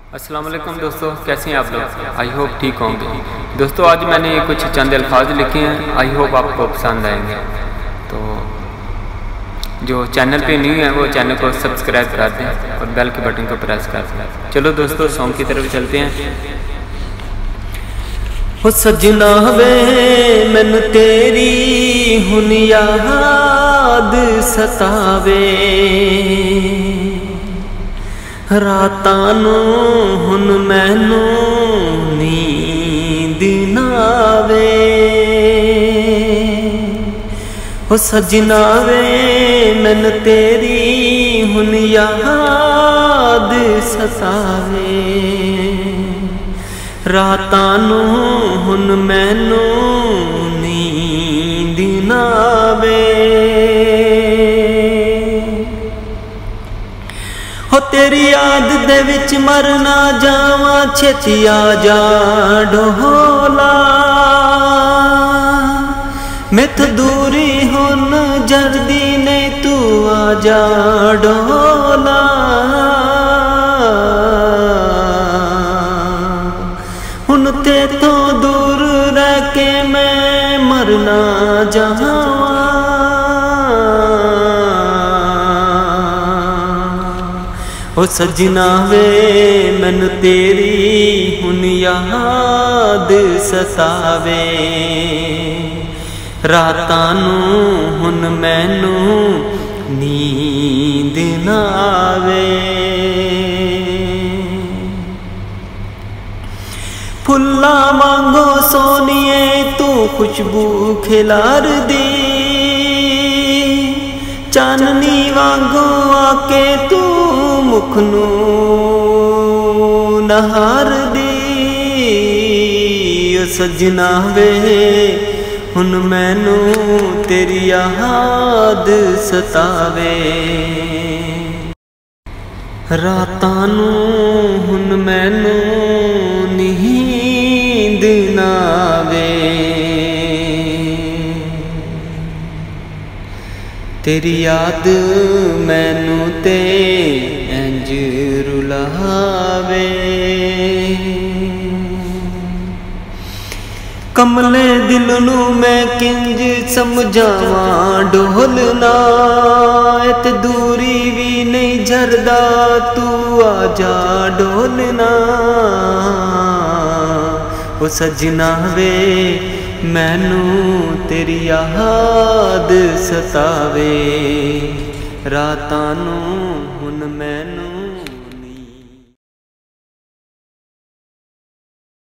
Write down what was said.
अस्सलाम वालेकुम दोस्तों, कैसे हैं आप लोग। आई होप ठीक होंगे। दोस्तों आज मैंने कुछ चंद अल्फाज लिखे हैं, आई होप आपको पसंद आएंगे। तो जो चैनल पे न्यू है वो चैनल को सब्सक्राइब कर दें और बेल के बटन को प्रेस कर दें। चलो दोस्तों सॉन्ग की तरफ चलते हैं। हो सजना वे मैनू तेरी हुन याद सतावे, रातां नूं हुन मैनू नींद ना आवे। हो सजना वे मैनू तेरी हुन याद सतावे, रातां नूं हुन मैनू नींद ना आवे। हो तेरी याद दे विच मर ना जावां, छेती आ जा ढोला। मैथ दूरी हुन जरदी नहीं, तू आ जा ढोला। हुन ते तो दूर रह के मैं मर ना जावां। ओ सजना वे मैनू तेरी हुन याद सतावे, रातां नूं हुन मैनू नींद ना आवे। फुल्ला वांगो सोनिए तू खुशबू खिलार दी, चाननी वांगो आके तू मुख नूं नहार दी। ओ सजना वे हुन मैनू तेरी याद सतावे, रातां नूं हुन मैनू नींद ना आवे। तेरी याद मैनू ते इंज रुलावे। कमले दिल नू मैं किंज समझावां ढोलना, इत दूरी भी नहीं झरदा, तू आ जा ढोलना। ओ सजना वे मैनू तेरी याद सतावे, रातां नूं हुन मैनू